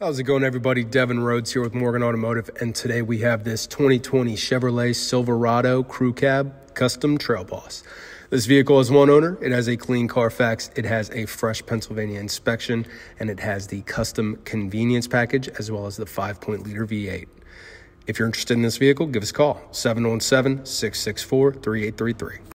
How's it going, everybody? Devin Rhodes here with Morgan Automotive, and today we have this 2020 Chevrolet Silverado Crew Cab Custom Trail Boss. This vehicle has one owner, it has a clean Carfax, it has a fresh Pennsylvania inspection, and it has the custom convenience package as well as the 5.0-liter V8. If you're interested in this vehicle, give us a call, 717-664-3833.